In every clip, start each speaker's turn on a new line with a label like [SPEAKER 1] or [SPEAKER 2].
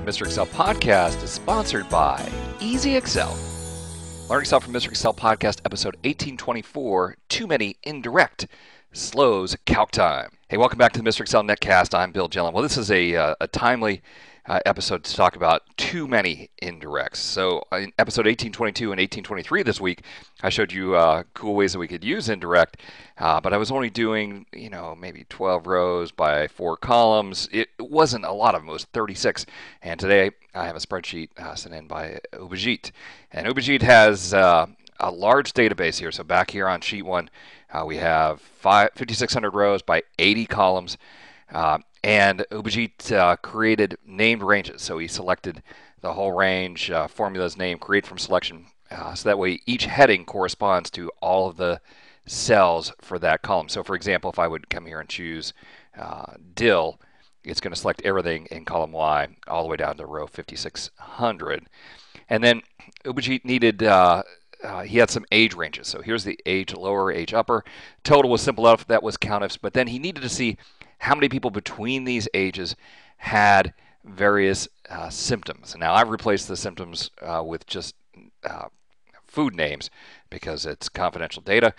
[SPEAKER 1] Mr. Excel podcast is sponsored by Easy Excel. Learn Excel from Mr. Excel podcast episode 1824, Too Many Indirect Slows Calc Time. Hey, welcome back to the Mr. Excel Netcast. I'm Bill Gillen. Well, this is a timely episode to talk about too many indirects. So in episode 1822 and 1823 this week, I showed you cool ways that we could use indirect, but I was only doing, maybe 12 rows by 4 columns. It wasn't a lot of them. It was 36. And today I have a spreadsheet sent in by Abhijeet. And Abhijeet has a large database here. So back here on sheet 1, we have 5,600 rows by 80 columns. And Abhijeet created named ranges. So he selected the whole range, formulas name, create from selection. So that way each heading corresponds to all of the cells for that column. So for example, if I would come here and choose dill, it's going to select everything in column Y all the way down to row 5,600. And then Abhijeet needed, he had some age ranges. So here's the age lower, age upper. Total was simple enough, that was countifs, but then he needed to see how many people between these ages had various symptoms. Now I've replaced the symptoms with just food names because it's confidential data.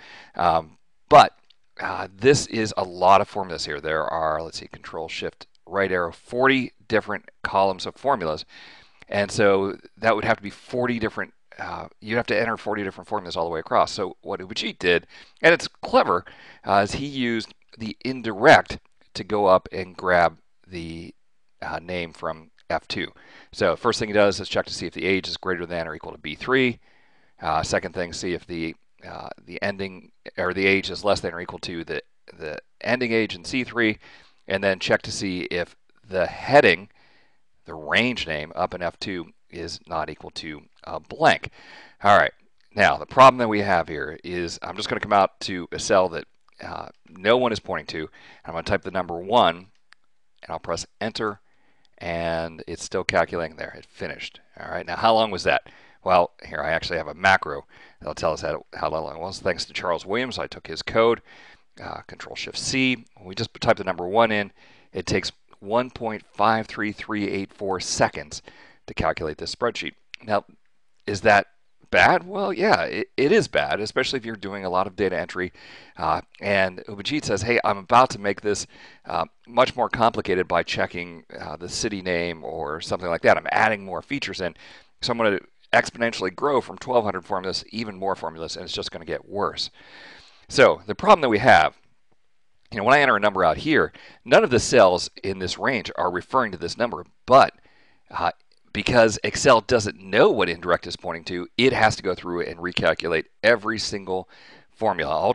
[SPEAKER 1] But this is a lot of formulas here. There are, let's see, Control Shift right arrow, 40 different columns of formulas. And so that would have to be 40 different, you'd have to enter 40 different formulas all the way across. So what Abhijeet did, and it's clever, is he used the indirect to go up and grab the name from F2. So first thing he does is check to see if the age is greater than or equal to B3. Second thing, see if the ending or the age is less than or equal to the ending age in C3, and then check to see if the heading, the range name up in F2 is not equal to a blank. All right, now the problem that we have here is I'm just going to come out to a cell that no one is pointing to. I'm going to type the number 1 and I'll press enter, and it's still calculating there. It finished. All right, now how long was that? Well, here I actually have a macro that'll tell us how long it was. Thanks to Charles Williams, I took his code, Control Shift C. When we just type the number 1 in, it takes 1.53384 seconds to calculate this spreadsheet. Now, is that bad? Well, yeah, it is bad, especially if you're doing a lot of data entry. And Abhijeet says, hey, I'm about to make this much more complicated by checking the city name or something like that. I'm adding more features in. So I'm going to exponentially grow from 1,200 formulas, even more formulas, and it's just going to get worse. So the problem that we have, when I enter a number out here, none of the cells in this range are referring to this number, but because Excel doesn't know what indirect is pointing to, it has to go through and recalculate every single formula. All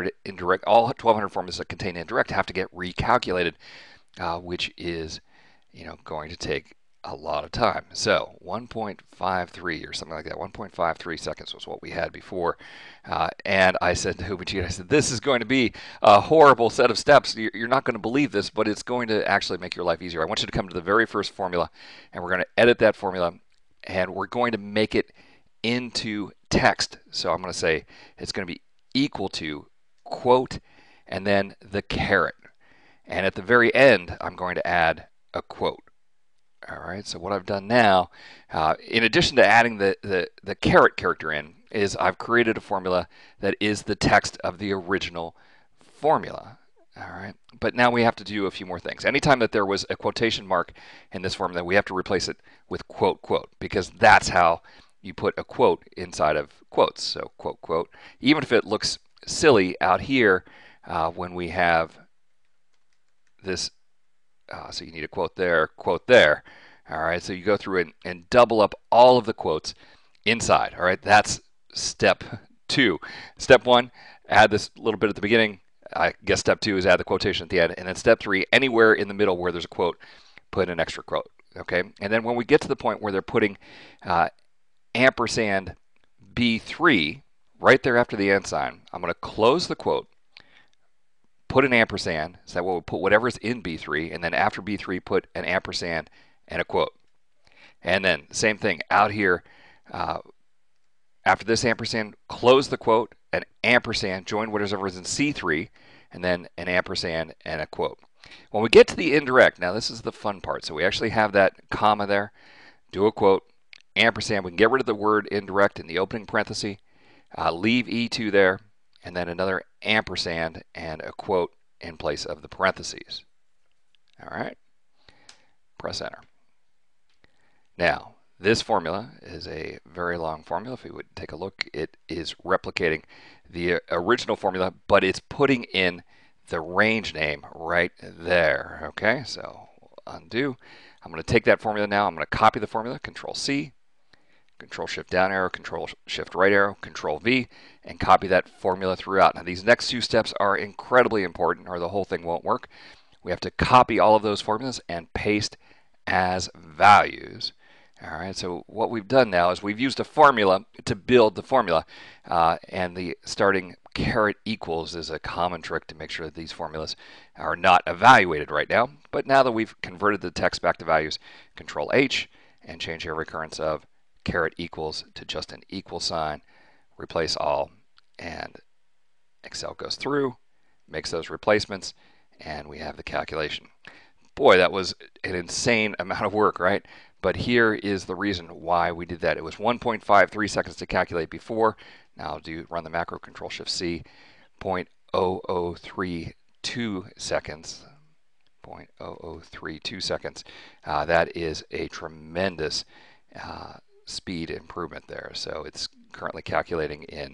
[SPEAKER 1] 1,200 formulas that contain indirect have to get recalculated, which is, going to take a lot of time. So 1.53 or something like that. 1.53 seconds was what we had before. And I said to Abhijeet, this is going to be a horrible set of steps. You're not going to believe this, but it's going to actually make your life easier. I want you to come to the very first formula, and we're going to edit that formula, and we're going to make it into text. So I'm going to say it's going to be equal to quote and then the caret. And at the very end, I'm going to add a quote. All right, so what I've done now, in addition to adding the caret character in, is I've created a formula that is the text of the original formula. All right, but now we have to do a few more things. Anytime that there was a quotation mark in this formula, we have to replace it with quote, quote, because that's how you put a quote inside of quotes. So quote, quote, even if it looks silly out here when we have this. So you need a quote there, quote there. All right, so you go through and double up all of the quotes inside. All right, that's step 2. Step 1, add this little bit at the beginning. I guess step 2 is add the quotation at the end. And then step 3, anywhere in the middle where there's a quote, put an extra quote. Okay, and then when we get to the point where they're putting ampersand B3 right there after the and sign, I'm going to close the quote, put an ampersand, so that we'll put whatever's in B3, and then after B3 put an ampersand and a quote. And then same thing out here, after this ampersand, close the quote, an ampersand, join whatever is in C3, and then an ampersand and a quote. When we get to the indirect, now this is the fun part. So we actually have that comma there, do a quote, ampersand. We can get rid of the word indirect in the opening parenthesis, leave E2 there, and then another ampersand and a quote in place of the parentheses. All right, press enter. Now, this formula is a very long formula. If we would take a look, it is replicating the original formula, but it's putting in the range name right there. Okay, so undo. I'm going to take that formula now. I'm going to copy the formula, Control C, Control Shift down arrow, Control Shift right arrow, Control V, and copy that formula throughout. Now, these next two steps are incredibly important, or the whole thing won't work. We have to copy all of those formulas and paste as values. All right, so what we've done now is we've used a formula to build the formula, and the starting caret equals is a common trick to make sure that these formulas are not evaluated right now. But now that we've converted the text back to values, Control H and change the recurrence of caret equals to just an equal sign, replace all, and Excel goes through, makes those replacements, and we have the calculation. Boy, that was an insane amount of work, right? But here is the reason why we did that. It was 1.53 seconds to calculate before. Now I'll run the macro, Control Shift C, 0.0032 seconds. 0.0032 seconds. That is a tremendous speed improvement there. So it's currently calculating in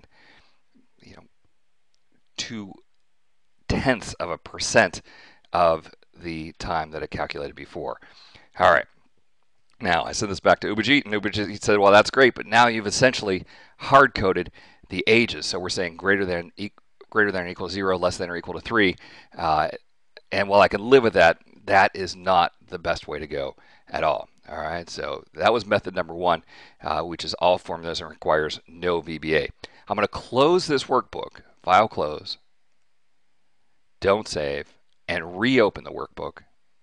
[SPEAKER 1] 0.2% of the time that it calculated before. All right. Now, I sent this back to Abhijeet, and Abhijeet said, well, that's great, but now you've essentially hard-coded the ages. So we're saying greater than or equal to 0, less than or equal to 3. And while I can live with that, that is not the best way to go at all. All right, so that was method number 1, which is all formulas and requires no VBA. I'm going to close this workbook, File Close, Don't Save, and reopen the workbook.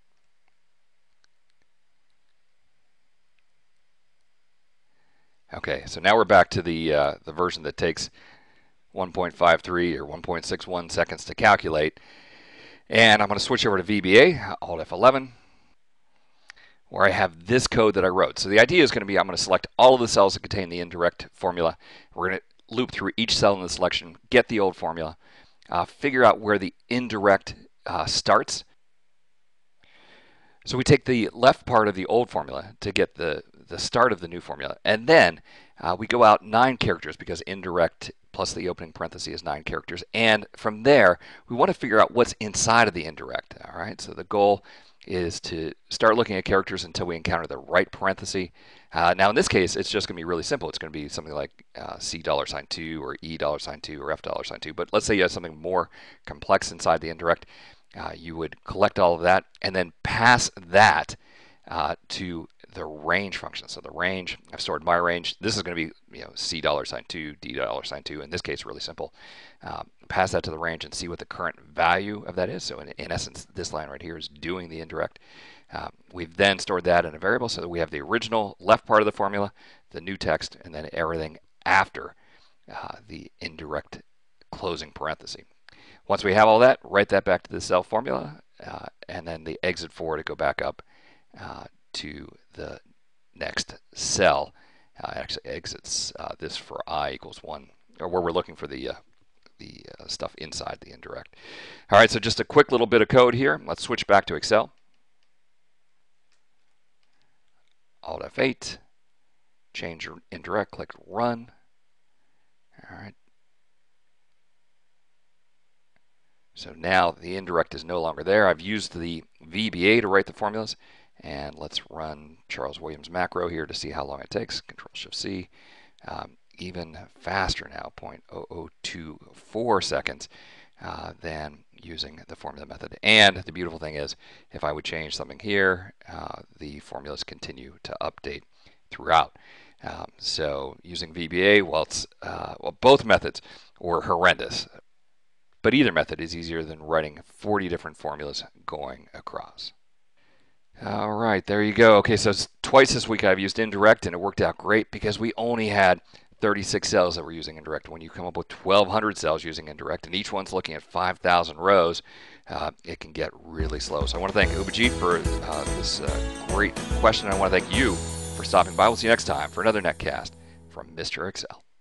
[SPEAKER 1] Okay, so now we're back to the version that takes 1.53 or 1.61 seconds to calculate. And I'm going to switch over to VBA, Alt F11, where I have this code that I wrote. So the idea is going to be I'm going to select all of the cells that contain the indirect formula. We're going to loop through each cell in the selection, get the old formula, figure out where the indirect starts. So we take the left part of the old formula to get the start of the new formula, and then we go out 9 characters because indirect plus the opening parenthesis is 9 characters, and from there we want to figure out what's inside of the indirect. All right, so the goal is to start looking at characters until we encounter the right parenthesis. Now in this case, it's just going to be really simple. It's going to be something like $$2 or $$2 or $F$2. But let's say you have something more complex inside the indirect. You would collect all of that and then pass that to the range function. So the range, I've stored my range. This is going to be $$2, $D$2. In this case, really simple. Pass that to the range and see what the current value of that is. So in essence, this line right here is doing the indirect. We've then stored that in a variable so that we have the original left part of the formula, the new text, and then everything after the indirect closing parenthesis. Once we have all that, write that back to the cell formula, and then the exit 4 to go back up to the next cell. Actually exits this for I equals 1, or where we're looking for the stuff inside the indirect. All right, so just a quick little bit of code here. Let's switch back to Excel. Alt F8, change your indirect, click Run. All right. So now the indirect is no longer there. I've used the VBA to write the formulas. And let's run Charles Williams macro here to see how long it takes. Control Shift C. Even faster now, 0.0024 seconds than using the formula method. And the beautiful thing is, if I would change something here, the formulas continue to update throughout. So using VBA, well, both methods were horrendous. But either method is easier than writing 40 different formulas going across. All right, there you go. Okay, so twice this week I've used indirect, and it worked out great because we only had 36 cells that we're using indirect. When you come up with 1,200 cells using indirect, and each one's looking at 5,000 rows, it can get really slow. So I want to thank Abhijeet for this great question. I want to thank you for stopping by. We'll see you next time for another netcast from Mr. Excel.